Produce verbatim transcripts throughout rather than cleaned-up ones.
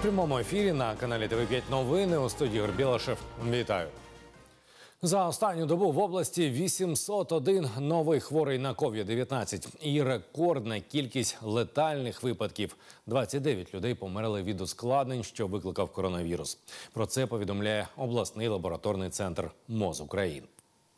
прямому ефірі на каналі Т В п'ять новини. У студії Ігор Білашев. Вітаю. За останню добу в області вісімсот один новий хворий на ковід дев'ятнадцять. І рекордна кількість летальних випадків. двадцять дев'ять людей померли від ускладнень, що викликав коронавірус. Про це повідомляє обласний лабораторний центр МОЗ України.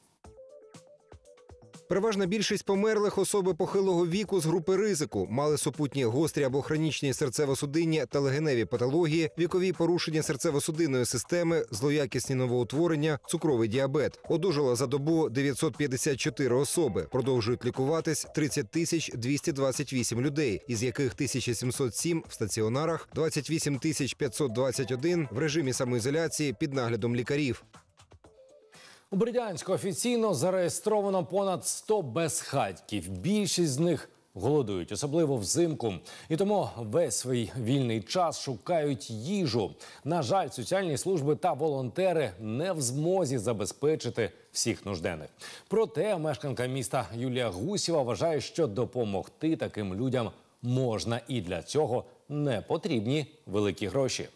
Переважна більшість померлих – особи похилого віку з групи ризику, мали супутні гострі або хронічні серцево-судинні та легеневі патології, вікові порушення серцево-судинної системи, злоякісні новоутворення, цукровий діабет. Одужало за добу дев'ятсот п'ятдесят чотири особи. Продовжують лікуватись тридцять тисяч двісті двадцять вісім людей, із яких тисяча сімсот сім в стаціонарах, двадцять вісім тисяч п'ятсот двадцять один в режимі самоізоляції під наглядом лікарів. У Бердянську офіційно зареєстровано понад сто безхатьків. Більшість з них голодують, особливо взимку. І тому весь свій вільний час шукають їжу. На жаль, соціальні служби та волонтери не в змозі забезпечити всіх нужденних. Проте мешканка міста Юлія Гусєва вважає, що допомогти таким людям можна, і для цього не потрібні великі гроші.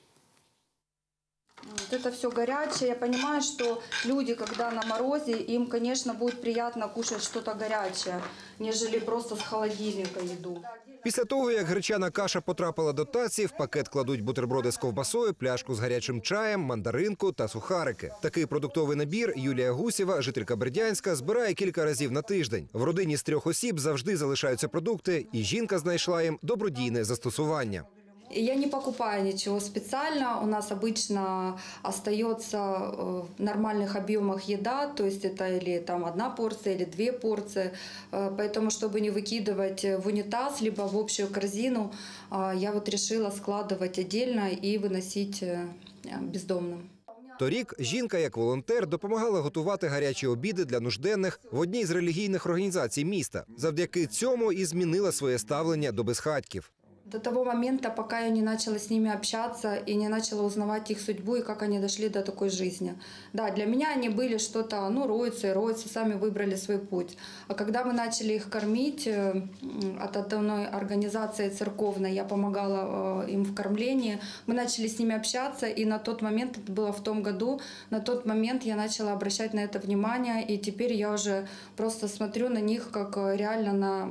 Это все горячее. Я понимаю, что люди, когда на морозе, им, конечно, будет приятно кушать что-то горячее, нежели просто с холодильника еду. Після того, як гречана каша потрапила до таці, в пакет кладуть бутерброди з ковбасою, пляшку з гарячим чаєм, мандаринку та сухарики. Такий продуктовий набір Юлія Гусєва, жителька Бердянська, збирає кілька разів на тиждень. В родині з трьох осіб завжди залишаються продукти, і жінка знайшла їм добродійне застосування. Я не покупаю ничего специально. У нас обычно остается в нормальных объемах еда, то есть это или там одна порция, или две порции. Поэтому, чтобы не выкидывать в унитаз, либо в общую корзину, я вот решила складывать отдельно и выносить бездомным. Торік жінка, як волонтер, допомагала готувати гарячі обіди для нужденних в одній з релігійних організацій міста. Завдяки цьому і змінила своє ставлення до безхатьків. До того момента, пока я не начала с ними общаться и не начала узнавать их судьбу и как они дошли до такой жизни. Да, для меня они были что-то, ну, роются и роются, сами выбрали свой путь. А когда мы начали их кормить, от одной организации церковной я помогала им в кормлении, мы начали с ними общаться, и на тот момент, это было в том году, на тот момент я начала обращать на это внимание, и теперь я уже просто смотрю на них как реально на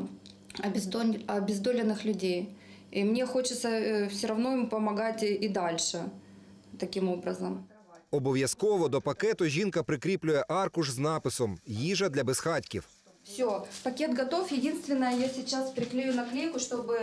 обездоленных людей. И мне хочется все равно им помогать и дальше, таким образом. Обов'язково до пакету жінка прикріплює аркуш з написом «Їжа для безхатьків». Все, пакет готов. Единственное, я сейчас приклею наклейку, чтобы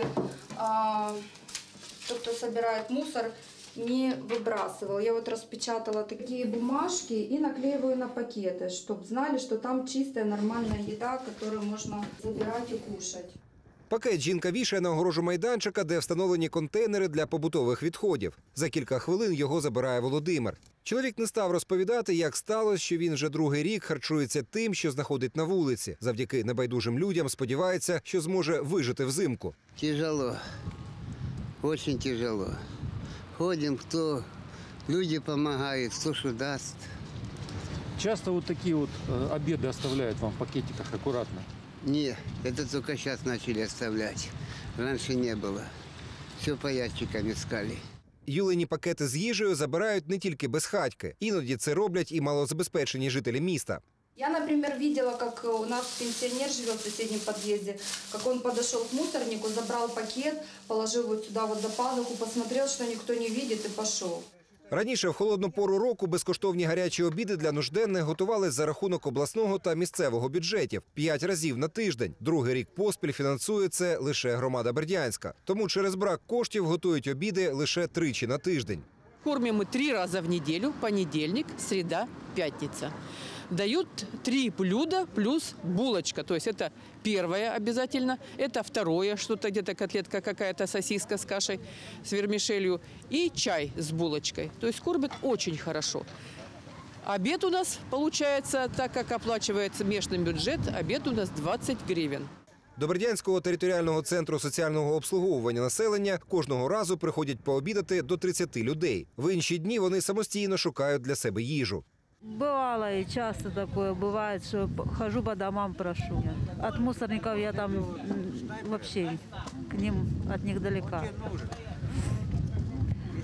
а, тот, кто собирает мусор, не выбрасывал. Я вот распечатала такие бумажки и наклеиваю на пакеты, чтобы знали, что там чистая, нормальная еда, которую можно забирать и кушать. Пакет жінка вішає на огорожу майданчика, де встановлені контейнери для побутових відходів. За кілька хвилин його забирає Володимир. Чоловік не став розповідати, як сталося, що він вже другий рік харчується тим, що знаходить на вулиці. Завдяки небайдужим людям сподівається, що зможе вижити взимку. Тяжело. Очень тяжело. Ходим, хто люди допомагають, хто що дасть. Часто вот такие вот обеды оставляют вам в пакетиках аккуратно? Нет, это только сейчас начали оставлять. Раньше не было. Все по ящикам искали. Юлині пакети з їжею забирають не тільки безхатьки. Іноді це роблять і малозабезпечені жителі міста. Я, например, видела, как у нас пенсионер живет в соседнем подъезде, как он подошел к мусорнику, забрал пакет, положил вот сюда вот за пазуху, посмотрел, что никто не видит, и пошел. Раніше в холодну пору року безкоштовні гарячі обіди для нужденних готували за рахунок обласного та місцевого бюджетів п'ять разів на тиждень. Другий рік поспіль фінансує це лише громада Бердянська. Тому через брак коштів готують обіди лише тричі на тиждень. Кормим мы три раза в неделю, понедельник, среда, пятница. Дают три блюда плюс булочка. То есть это первое обязательно, это второе, что-то где-то котлетка какая-то, сосиска с кашей, с вермишелью и чай с булочкой. То есть кормят очень хорошо. Обед у нас получается, так как оплачивается местный бюджет, обед у нас двадцять гривен. До Бердянського територіального центру соціального обслуговування населення кожного разу приходять пообідати до тридцяти людей. В інші дні вони самостійно шукають для себе їжу. Бывало и часто такое бывает, что хожу по домам, прошу. От мусорников я там вообще к ним, от них далека.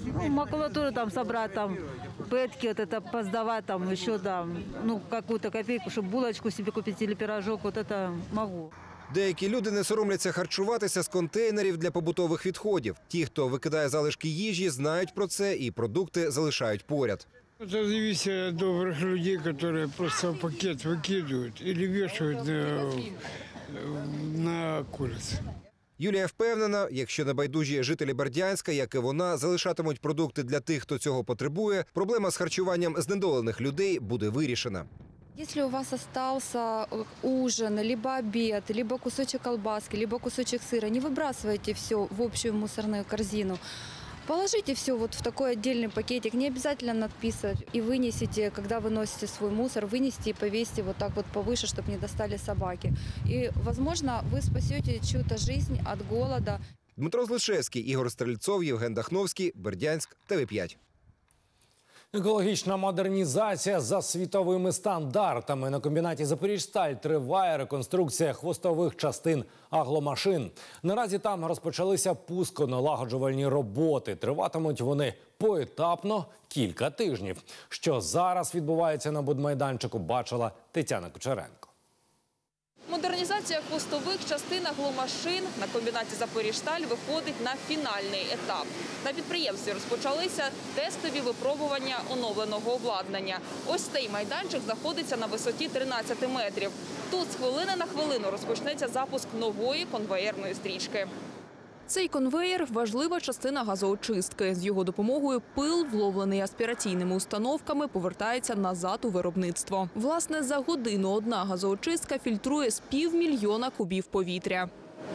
Ну, макулатуру там собрать, там, пэтки вот это поздавать, там, еще там, ну, какую-то копейку, чтобы булочку себе купить или пирожок, вот это могу. Деякі люди не соромляться харчуватися з контейнерів для побутових відходів. Ті, хто викидає залишки їжі, знають про це і продукти залишають поряд. Это зависит от добрых людей, которые просто пакет выкидывают или вешают на, на куриц. Юлія впевнена, якщо небайдужі жителі Бердянська, як і вона, залишатимуть продукти для тих, хто цього потребує, проблема з харчуванням знедолених людей буде вирішена. Если у вас остался ужин, либо обед, либо кусочек колбаски, либо кусочек сыра, не выбрасывайте все в общую мусорную корзину. Положите все вот в такой отдельный пакетик, не обязательно надписывать. И вынесите, когда вы носите свой мусор, вынесите и повесьте вот так вот повыше, чтобы не достали собаки. И, возможно, вы спасете чью-то жизнь от голода. Дмитро Злишевський, Ігор Стрельцов, Євген Дахновський, Бердянськ, Т В п'ять. Екологічна модернізація за світовими стандартами. На комбінаті «Запоріжсталь» триває реконструкція хвостових частин агломашин. Наразі там розпочалися пусконалагоджувальні роботи. Триватимуть вони поетапно кілька тижнів. Що зараз відбувається на будмайданчику, бачила Тетяна Кучеренко. Модернізація хвостових частин агломашин на комбінаті «Запоріжсталь» виходить на фінальний етап. На підприємстві розпочалися тестові випробування оновленого обладнання. Ось цей майданчик знаходиться на висоті тринадцяти метрів. Тут з хвилини на хвилину розпочнеться запуск нової конвеєрної стрічки. Цей конвеєр – важлива частина газоочистки. З його допомогою пил, вловлений аспіраційними установками, повертається назад у виробництво. Власне, за годину одна газоочистка фільтрує з півмільйона кубів повітря.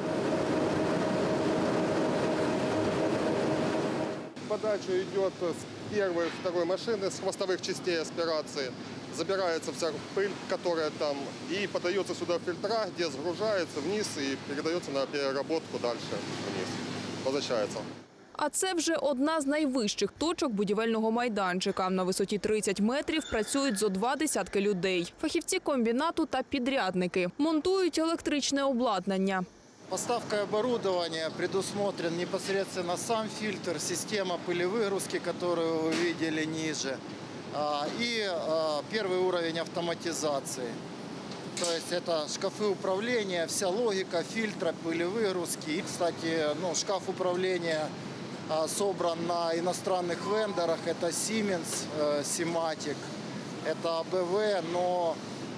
Подача йде з першої, второї машини, з хвостових частей аспірації. Забирается вся пыль, которая там, и подается сюда в фильтра, где сгружается вниз и передается на переработку дальше вниз, возвращается. А це вже одна з найвищих точок будівельного майданчика. На висоті тридцять метрів працюють зо два десятки людей. Фахівці комбінату та підрядники. Монтують електричне обладнання. Поставкой оборудования предусмотрен непосредственно сам фильтр, система пылевыгрузки, которую вы видели ниже, и первый уровень автоматизации. То есть это шкафы управления, вся логика фильтра, пылевыгрузки. И, кстати, ну, шкаф управления собран на иностранных вендорах. Это Siemens, Simatic, это А Б В, но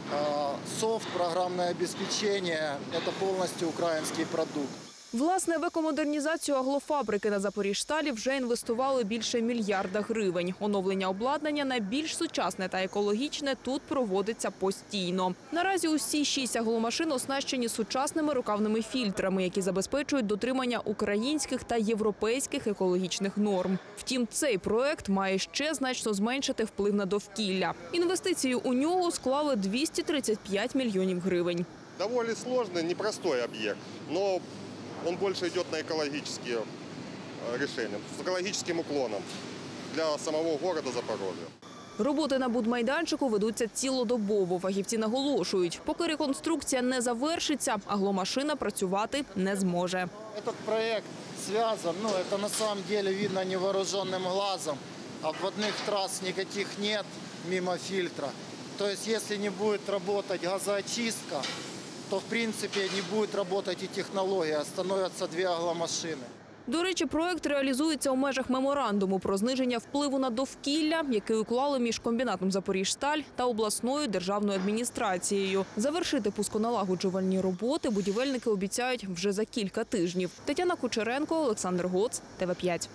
софт, программное обеспечение – это полностью украинский продукт. Власне, в екомодернізацію аглофабрики на Запоріжсталі вже інвестували більше мільярда гривень. Оновлення обладнання на більш сучасне та екологічне тут проводиться постійно. Наразі усі шість агломашин оснащені сучасними рукавними фільтрами, які забезпечують дотримання українських та європейських екологічних норм. Втім, цей проект має ще значно зменшити вплив на довкілля. Інвестиції у нього склали двісті тридцять п'ять мільйонів гривень. Доволі складний, непростой об'єкт, але он больше идет на экологические решения, с экологическим уклоном для самого города Запорожья. Роботи на будмайданчику ведуться цілодобово. Фахівці наголошують, поки реконструкція не завершиться, агломашина працювати не зможе. Этот проект связан, ну это на самом деле видно невооруженным глазом. Обводных трасс никаких нет мимо фильтра. То есть если не будет работать газоочистка, то, в принципі, не буде працювати і технологія, остановляться дві агломашини. До речі, проект реалізується у межах меморандуму про зниження впливу на довкілля, який уклали між комбінатом «Запоріжсталь» та обласною державною адміністрацією. Завершити пусконалагоджувальні роботи будівельники обіцяють вже за кілька тижнів. Тетяна Кучеренко, Олександр Гоц, Т В п'ять.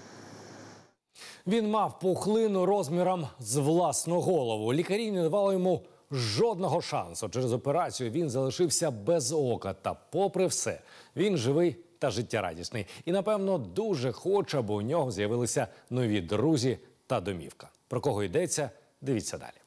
Він мав пухлину розміром з власну голову. Лікарі не давали йому жодного шансу. Через операцію він залишився без ока. Та попри все, він живий та життєрадісний. І, напевно, дуже хоче, аби у нього з'явилися нові друзі та домівка. Про кого йдеться, дивіться далі.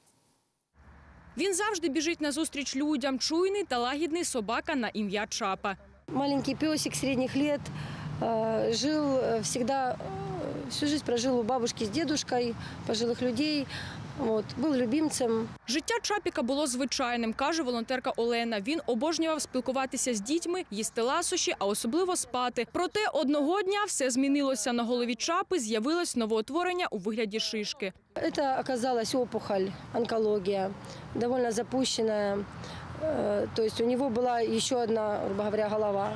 Він завжди біжить назустріч людям. Чуйний та лагідний собака на ім'я Чапа. Маленький песик средних лет, жил всегда Всю жизнь прожил у бабушки с дедушкой, пожилых людей. От, був любимцем. Життя Чапіка було звичайним, каже волонтерка Олена. Він обожнював спілкуватися з дітьми, їсти ласощі, а особливо спати. Проте одного дня все змінилося. На голові Чапи з'явилось новоутворення у вигляді шишки. Це оказалась опухоль, онкологія, доволі запущена. То есть у него была еще одна, грубо говоря, голова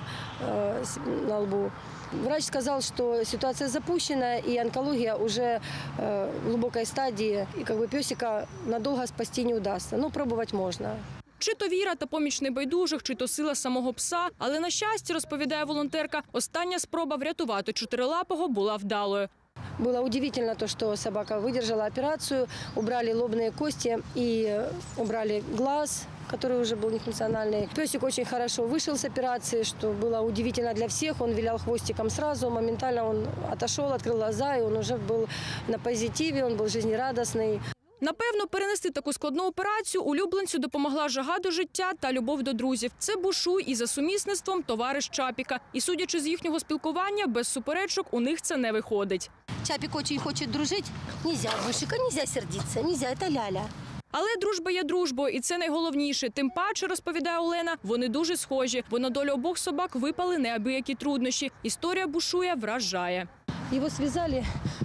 на лбу. Врач сказал, что ситуация запущена и онкология уже в глубокой стадии, и как бы песика надолго спасти не удастся. Но пробовать можно. Чи то віра та поміч небайдужих, чи то сила самого пса. Але на щастя, розповідає волонтерка, остання спроба врятувати чотирилапого була вдалою. Было удивительно то, что собака выдержала операцию, убрали лобные кости и убрали глаз, который уже был нефункциональный. Песик очень хорошо вышел с операции, что было удивительно для всех. Он вилял хвостиком сразу, моментально он отошел, открыл глаза, и он уже был на позитиве, он был жизнерадостный. Напевно, перенести таку складну операцію улюбленцю допомогла жага до життя та любов до друзів. Це Бушуй і за сумісництвом товариш Чапіка. І судячи з їхнього спілкування, без суперечок у них це не виходить. Чапик очень хочет дружить. Нельзя, Бушика, нельзя сердиться, нельзя, это ляля. Але дружба є дружбою, і це найголовніше. Тим паче, розповідає Олена, вони дуже схожі, бо на долю обох собак випали неабиякі труднощі. Історія Бушуя вражає. Його зв'язали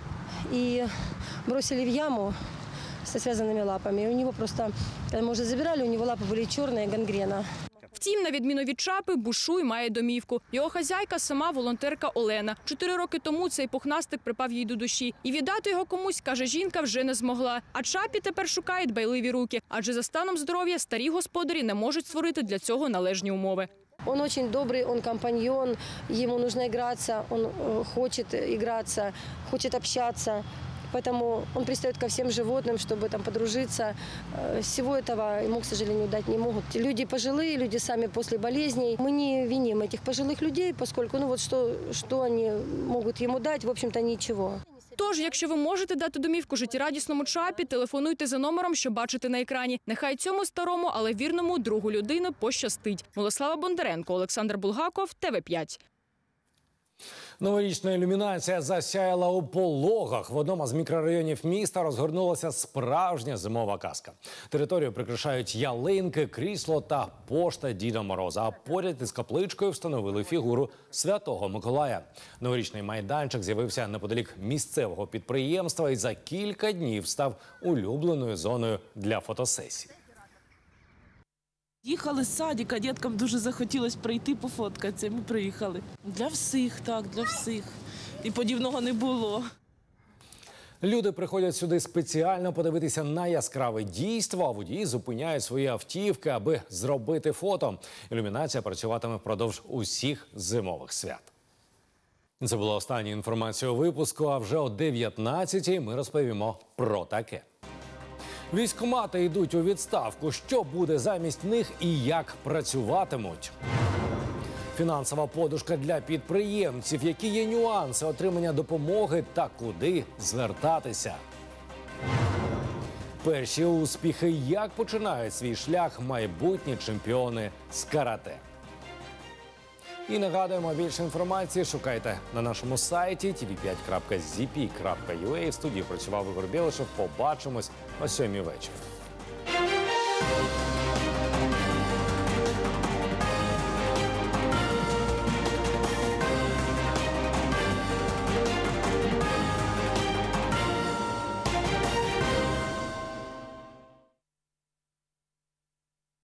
і бросили в яму со связанными лапами. У него просто, когда мы уже забирали, у него лапы были черные, гангрена. Втім, на відміну від Чапи, Бушуй має домівку. Його хазяйка – сама волонтерка Олена. Чотири роки тому цей пухнастик припав їй до душі. І віддати його комусь, каже жінка, вже не змогла. А Чапі тепер шукає дбайливі руки. Адже за станом здоров'я старі господарі не можуть створити для цього належні умови. Он очень добрый, он компаньон, ему нужно играться, он хочет играться, хочет общаться. Поэтому он пристает ко всем животным, чтобы там подружиться. Всего этого ему, к сожалению, дать не могут. Люди пожилые, люди сами после болезней. Мы не виним этих пожилых людей, поскольку ну вот что, что они могут ему дать, в общем-то, ничего. Тож, якщо ви можете дати домівку життєрадісному Чапі, телефонуйте за номером, що бачите на екрані. Нехай цьому старому, але вірному другу людини пощастить. Милослава Бондаренко, Олександр Булгаков, Т В п'ять. Новорічна ілюмінація засяяла у Пологах. В одному з мікрорайонів міста розгорнулася справжня зимова казка. Територію прикрашають ялинки, крісло та пошта Діда Мороза. А поряд із капличкою встановили фігуру Святого Миколая. Новорічний майданчик з'явився неподалік місцевого підприємства і за кілька днів став улюбленою зоною для фотосесій. Їхали з садика, діткам дуже захотілося прийти пофоткатися, ми приїхали. Для всіх, так, для всіх. І подібного не було. Люди приходять сюди спеціально подивитися на яскраве дійство, а водії зупиняють свої автівки, аби зробити фото. Ілюмінація працюватиме впродовж усіх зимових свят. Це була остання інформація у випуску, а вже о дев'ятнадцятій ми розповімо про таке. Військкомати йдуть у відставку. Що буде замість них і як працюватимуть? Фінансова подушка для підприємців. Які є нюанси отримання допомоги та куди звертатися? Перші успіхи. Як починають свій шлях майбутні чемпіони з карате? І нагадуємо, більше інформації шукайте на нашому сайті ті ві п'ять крапка зі пі крапка ю а. В студії працював Ігор Білишев. Побачимось о сьомій вечора.